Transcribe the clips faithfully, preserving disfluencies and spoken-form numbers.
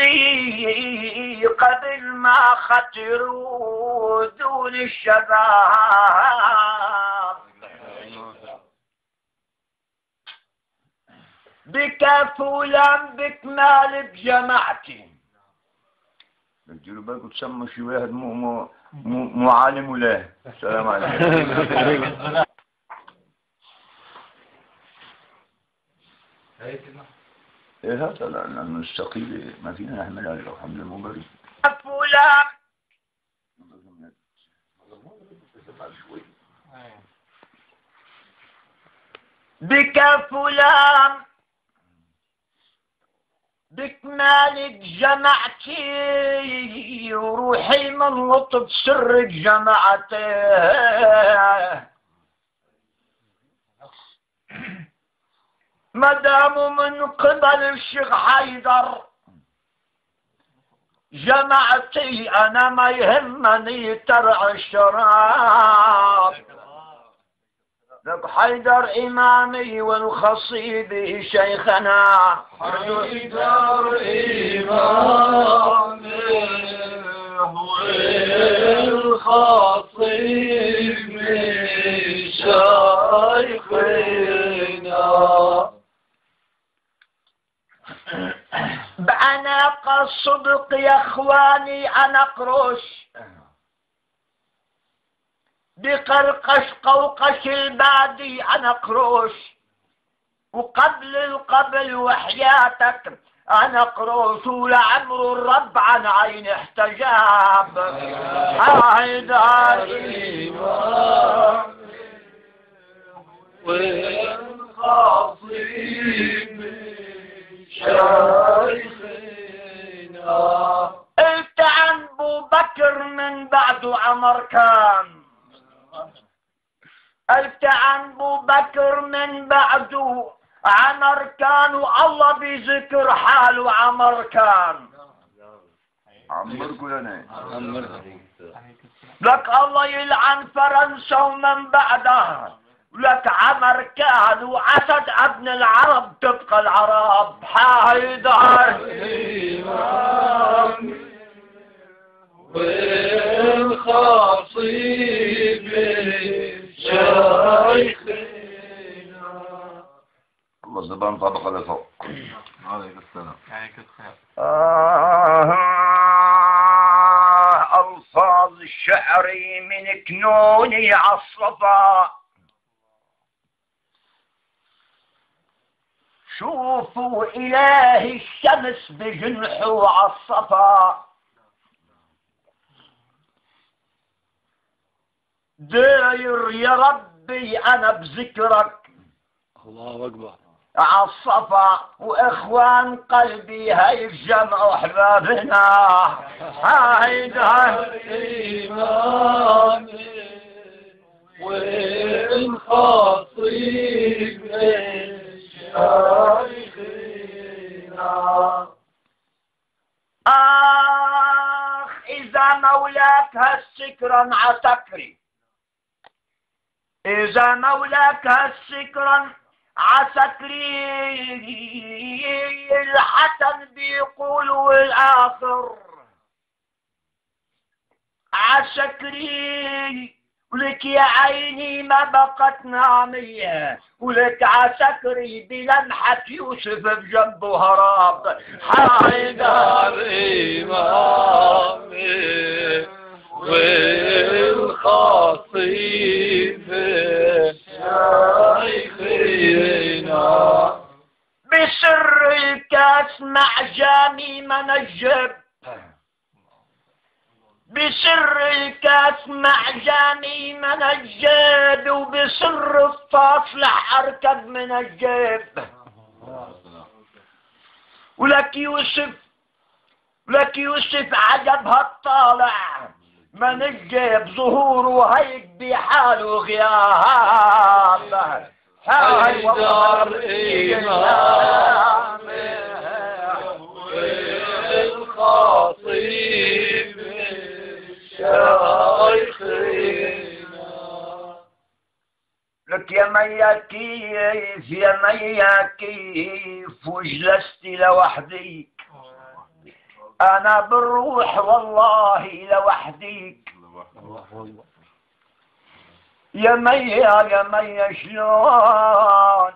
قبل ما خطروا دون الشباب بكف ولم بكمال بجماعتي. ديروا بالكم تسموا شي واحد مو مو مو عالم ولا. السلام عليكم. ايه هذا لانه الثقيل ما فينا نحمل عليه الحمل المبرد. فلان بك فلان بكمالك جمعتي وروحي من لطف سرك جمعته مدام من قبل الشيخ حيدر جمعتي انا ما يهمني ترع الشراب. ذاك حيدر امامي والخصيب شيخنا حيدر امامي والخصيب شيخنا بعناق الصدق يا اخواني انا قروش بقرقش قوقش البادي انا قروش وقبل القبل وحياتك انا قروش ولعمر الرب عن عين احتجاب. حيدر والخصيب شيخنا. قلت عن ابو بكر من بعده عمر كان قلت عن ابو بكر من بعده عمر كان والله بذكر حاله عمر كان. عمركم انا لك الله يلعن فرنسا ومن بعدها لك عمر كان وعسد ابن العرب تبقى العرب. حيدر والخصيب شيخنا. الله زبان طبق لفوق. عليك السلام. عليك السلام. آه الفاظ الشعري من كنوني عالصفا شوفوا إله الشمس بجنحه عالصفا داير يا ربي أنا بذكرك الله أكبر عالصفا واخوان قلبي هاي الجمع احبابنا. حيدر امامي والخصيب شيخنا. اخ اذا مولاك هالسكرا عسكري اذا مولاك هالسكرا عسكري الحسن بيقولوا الاخر عسكري ولك يا عيني ما بقت نامية ولك عسكري بلمحة يوسف بجنبه هراب. حيدر إمامي والخصيب شيخنا. بسر الكاس مع جامي منجب بسر الكاس مع جامي منجب وبسر الفاصلح اركب من الجيب. ولك يوسف ولك يوسف عجب هالطالع من الجيب ظهوره هيك بحاله غياب. حيدر إمامي والخطيب شيخنا. لك يا ميا كيف يا ميا كيف وجلست لوحدي انا بالروح والله لوحديك يا ميا يا ميا شلون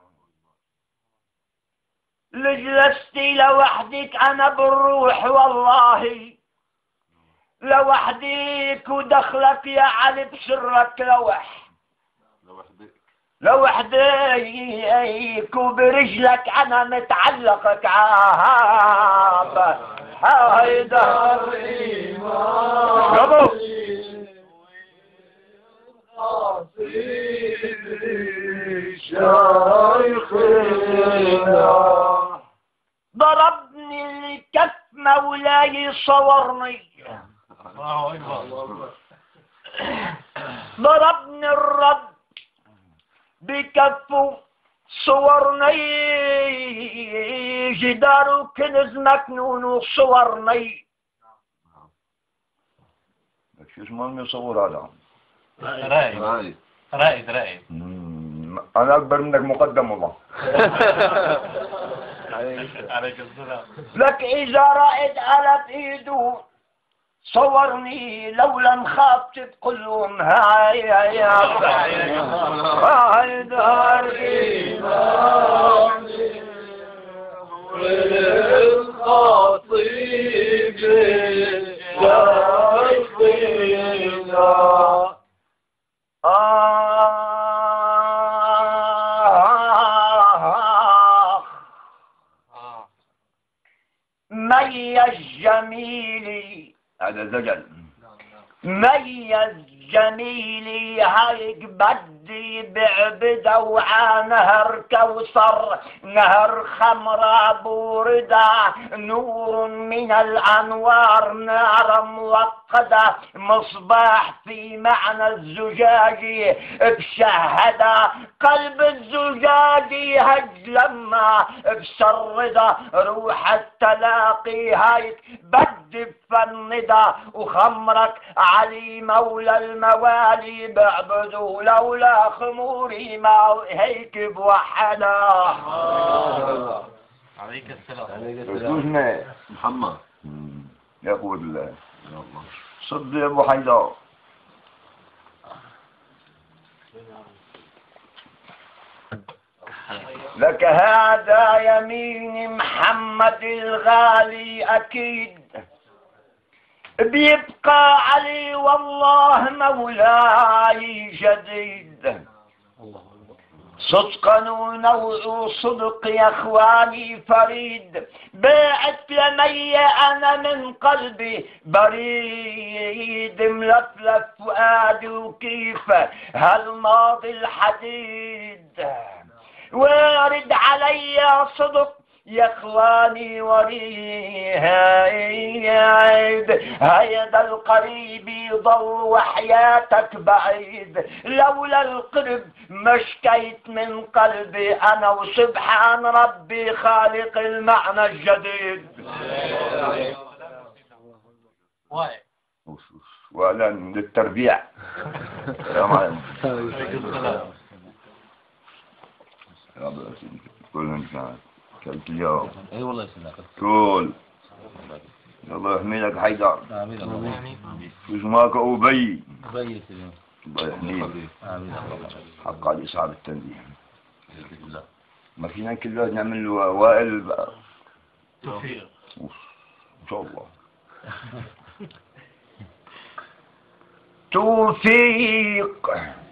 لجلستي لوحدك انا بالروح والله لوحديك ودخلك يا علي بسرك لوح لوحديك وبرجلك انا متعلقك عاب حيدر يابو ضربني الكف مولاي صورني ضربني الرب بكفه صورني جدار كنز مكنون وصورني شو اسمه المصور هذا؟ رائد رائد رائد انا اكبر منك مقدم والله. عليك السلام. لك اذا رائد على ايده صورني لولا نخاف تقول لهم هاي يا هاي دار ايماني والخطيب شايخنا آه مي الجميل هذا زجل ميز جميلي هيك بدي بعبده وعا نهر كوثر نهر خمرة بوردة نور من الأنوار نار موقدة مصباح في معنى الزجاج بشهدة قلب الزجاج هج لما بسردة روح التلاقي هيك بدي بفندة وخمرك علي مولى الموالي بعبدوا لولا خموري ما هيك بوحدا. عليك السلام. اسمه محمد يا قوة الله صد يا ابو حيدر. لك هذا يمين محمد الغالي اكيد بيبقى علي والله مولاي جديد صدقا ونوع صدق يا اخواني فريد بعت لمي انا من قلبي بريد ملفلف فؤادي وكيف هالماضي الحديد وارد علي صدق يا اخواني وريد هيدا القريب يضل وحياتك بعيد لولا القرب مشكيت من قلبي انا وسبحان ربي خالق المعنى الجديد. واعلان للتربيع. السلام عليكم. كل كلت اليوم اي والله يسلمك كل الله يحميلك حيدر. امين امين. شو اسمك ابي؟ ابي سلام. الله يحميك. امين. حق على اصحاب التنبيه. ما فينا كله نعمل وائل توفيق ان شاء الله. توفيق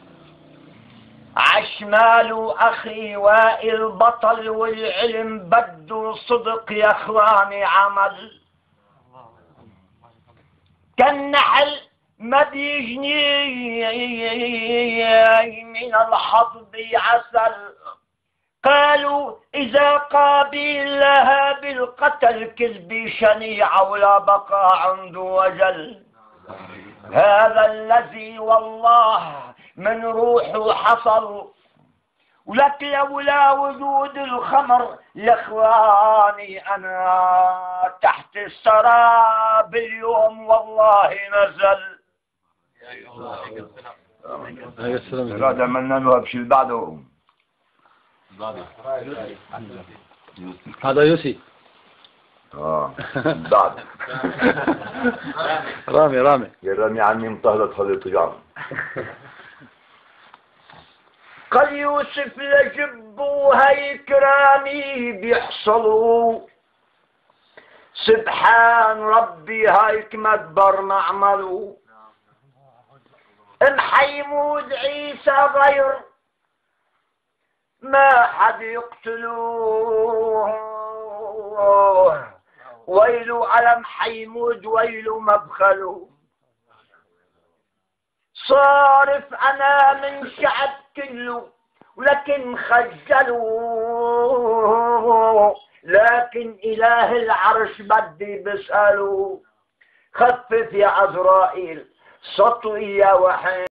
عشمال اخي وائل بطل والعلم بده صدق يا اخواني عمل كالنحل ما بيجني من الحظ عسل قالوا اذا قابيل لها بالقتل كذب شنيع ولا بقى عنده وجل هذا الذي والله من روحه حصل ولك لولا وجود الخمر يا اخواني انا تحت السراب اليوم والله نزل. هذا عملنا له بشيل بعده. هذا يوسي اه بعد رامي رامي يا رامي عني مطهرة خليط جعل. قال يوسف لجبوا هاي كرامي بيحصلوا سبحان ربي هايك مدبر معملوا ام حيمود عيسى غير ما حد يقتلوه ويلو على محيمود ويلو مبخلوا صارف انا من شعب كله ولكن خجلوا لكن اله العرش بدي بسأله خفف يا عزرائيل سطوي يا وحين